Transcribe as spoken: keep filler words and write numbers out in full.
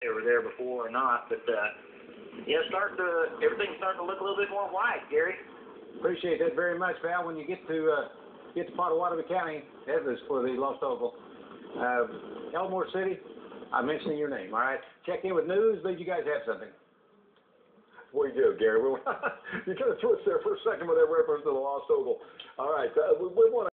they were there before or not. But uh, yeah, start to everything's starting to look a little bit more white, Gary. Appreciate that very much, Val. When you get to uh, get to Pottawatomie County, that is for the Lost Ogle. Uh, Elmore City, I'm mentioning your name. All right, check in with news. But you guys have something. We do, Gary. We, you kind of threw us there for a second with that reference to the Lost Ogle. All right, uh, we, we want to.